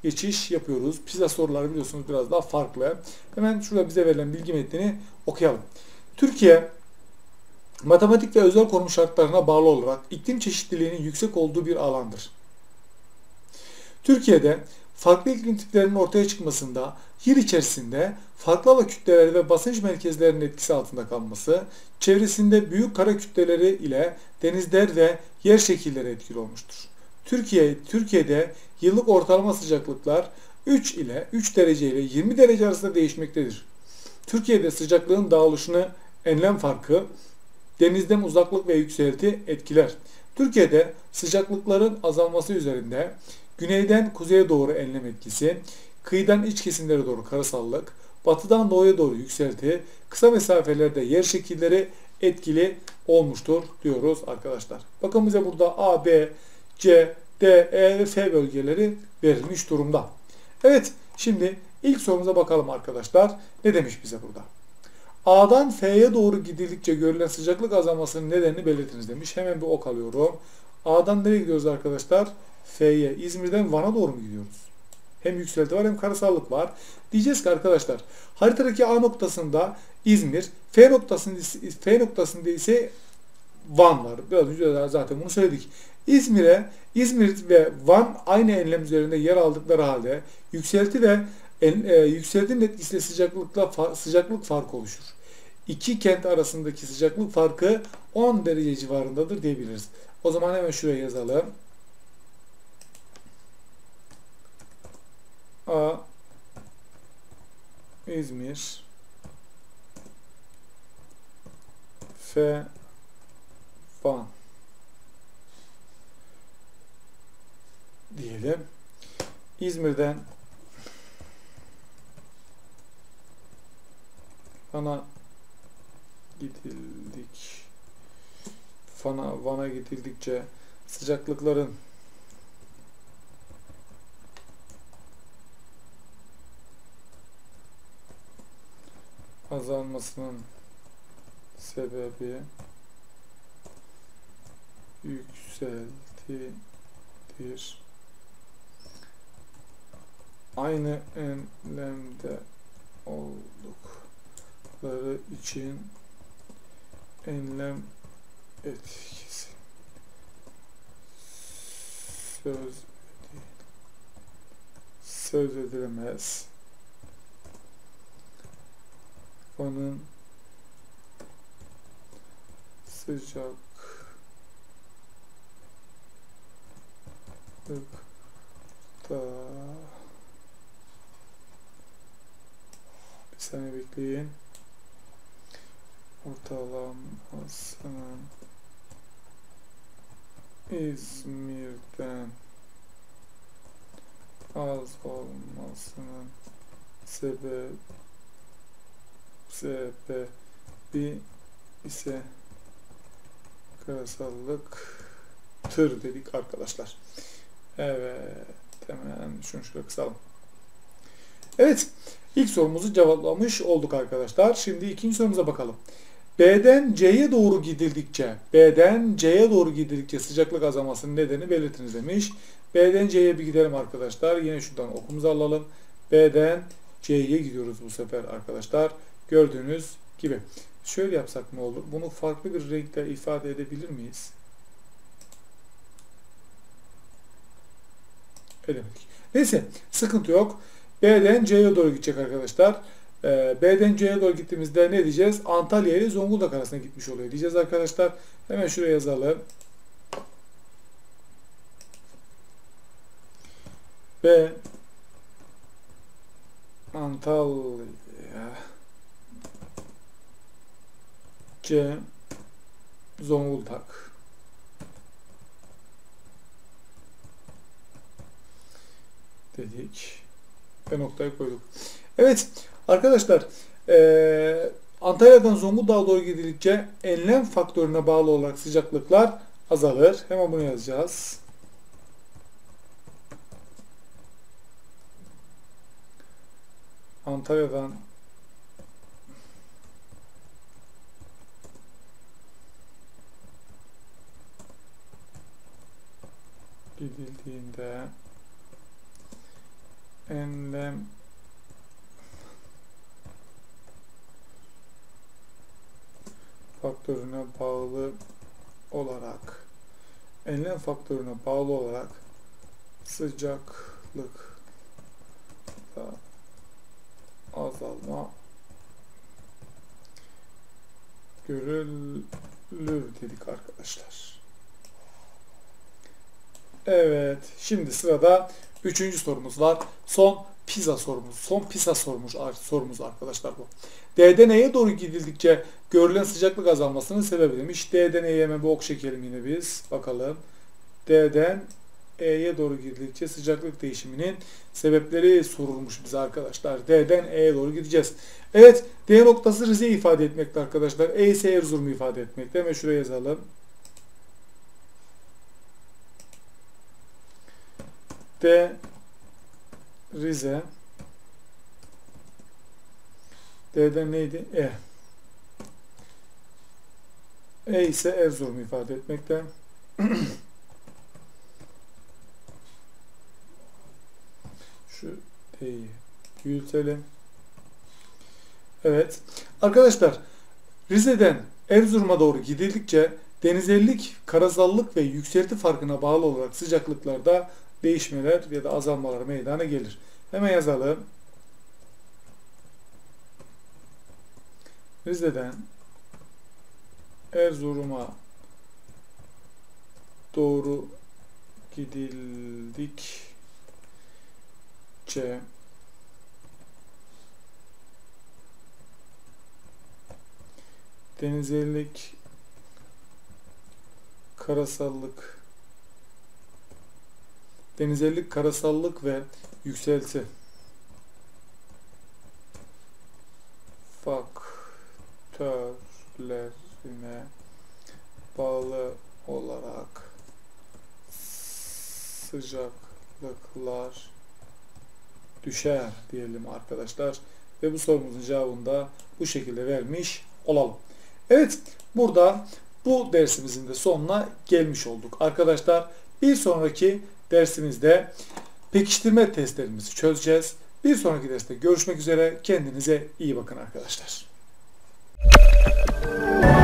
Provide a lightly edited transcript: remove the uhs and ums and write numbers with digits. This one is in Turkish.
geçiş yapıyoruz. PISA soruları biliyorsunuz biraz daha farklı. Hemen şurada bize verilen bilgi metnini okuyalım. Türkiye, matematik ve özel koruma şartlarına bağlı olarak iklim çeşitliliğinin yüksek olduğu bir alandır. Türkiye'de farklı iklim tiplerinin ortaya çıkmasında yıl içerisinde farklı hava kütleleri ve basınç merkezlerinin etkisi altında kalması, çevresinde büyük kara kütleleri ile denizler ve yer şekilleri etkili olmuştur. Türkiye'de yıllık ortalama sıcaklıklar 3 derece ile 20 derece arasında değişmektedir. Türkiye'de sıcaklığın dağılışını enlem farkı, denizden uzaklık ve yükselti etkiler. Türkiye'de sıcaklıkların azalması üzerinde güneyden kuzeye doğru enlem etkisi, kıyıdan iç kesimlere doğru karasallık, batıdan doğuya doğru yükselti, kısa mesafelerde yer şekilleri etkili olmuştur diyoruz arkadaşlar. Bakın bize burada A, B, C, D, E ve F bölgeleri verilmiş durumda. Evet, şimdi ilk sorumuza bakalım arkadaşlar. Ne demiş bize burada? A'dan F'ye doğru gidildikçe görülen sıcaklık azalmasının nedenini belirtiniz demiş. Hemen bir ok alıyorum. A'dan nereye gidiyoruz arkadaşlar? F'ye. İzmir'den Van'a doğru mu gidiyoruz? Hem yükselti var hem karasallık var. Diyeceğiz ki arkadaşlar haritadaki A noktasında İzmir, F noktasında ise Van var. Biraz önce zaten bunu söyledik. İzmir ve Van aynı enlem üzerinde yer aldıkları halde yükseltinin etkisiyle sıcaklık farkı oluşur. İki kent arasındaki sıcaklık farkı 10 derece civarındadır diyebiliriz. O zaman hemen şuraya yazalım. A İzmir, F Van diyelim. İzmir'den Van'a gidildikçe sıcaklıkların azalmasının sebebi yükseltidir. Aynı enlemde oldukları için enlem etkisi söz edilemez. Van'ın sıcaklıkta bir saniye bekleyin. Ortalamasının İzmir'den az olmasının sebebi ise karasallıktır dedik arkadaşlar. Evet, hemen şunu şöyle kısalım. Evet, ilk sorumuzu cevaplamış olduk arkadaşlar. Şimdi ikinci sorumuza bakalım. B'den C'ye doğru gidildikçe sıcaklık azalmasının nedeni belirtiniz demiş. B'den C'ye bir gidelim arkadaşlar. Yine şuradan okumuzu alalım. B'den C'ye gidiyoruz bu sefer arkadaşlar. Gördüğünüz gibi. Şöyle yapsak ne olur? Bunu farklı bir renkle ifade edebilir miyiz? Edemedik. Neyse, sıkıntı yok. B'den C'ye doğru gidecek arkadaşlar. B'den C'ye doğru gittiğimizde ne diyeceğiz? Antalya ile Zonguldak arasında gitmiş oluyor diyeceğiz arkadaşlar. Hemen şuraya yazalım. B Antalya C Zonguldak dedik ve noktayı koyduk. Evet arkadaşlar, Antalya'dan Zonguldak'a doğru gidildikçe enlem faktörüne bağlı olarak sıcaklıklar azalır. Hemen bunu yazacağız. Antalya'dan gidildiğinde enlem faktörüne bağlı olarak sıcaklıkta azalma görülür dedik arkadaşlar. Evet, şimdi sırada 3. sorumuz var. Son PISA sorumuz arkadaşlar bu. D'den E'ye doğru gidildikçe görülen sıcaklık azalmasının sebebi demiş. D'den E'ye hemen bir ok çekelim yine biz. Bakalım. D'den E'ye doğru gidildikçe sıcaklık değişiminin sebepleri sorulmuş bize arkadaşlar. D'den E'ye doğru gideceğiz. Evet, D noktası Rize'yi ifade etmekte arkadaşlar. E ise Erzurum'u ifade etmekte. Hemen şuraya yazalım. D Rize. D'den neydi? E. E ise Erzurum'u ifade etmekte. Şu D'yi büyütelim. Evet. Arkadaşlar, Rize'den Erzurum'a doğru gidildikçe denizellik, karasallık ve yükselti farkına bağlı olarak sıcaklıklarda değişmeler ya da azalmalar meydana gelir. Hemen yazalım. Rize'den Erzurum'a doğru gidildikçe denizellik, karasallık ve yükselti faktörlerine bağlı olarak sıcaklıklar düşer diyelim arkadaşlar. Ve bu sorumuzun cevabını da bu şekilde vermiş olalım. Evet, burada bu dersimizin de sonuna gelmiş olduk. Arkadaşlar, bir sonraki dersimizde pekiştirme testlerimizi çözeceğiz. Bir sonraki derste görüşmek üzere. Kendinize iyi bakın arkadaşlar.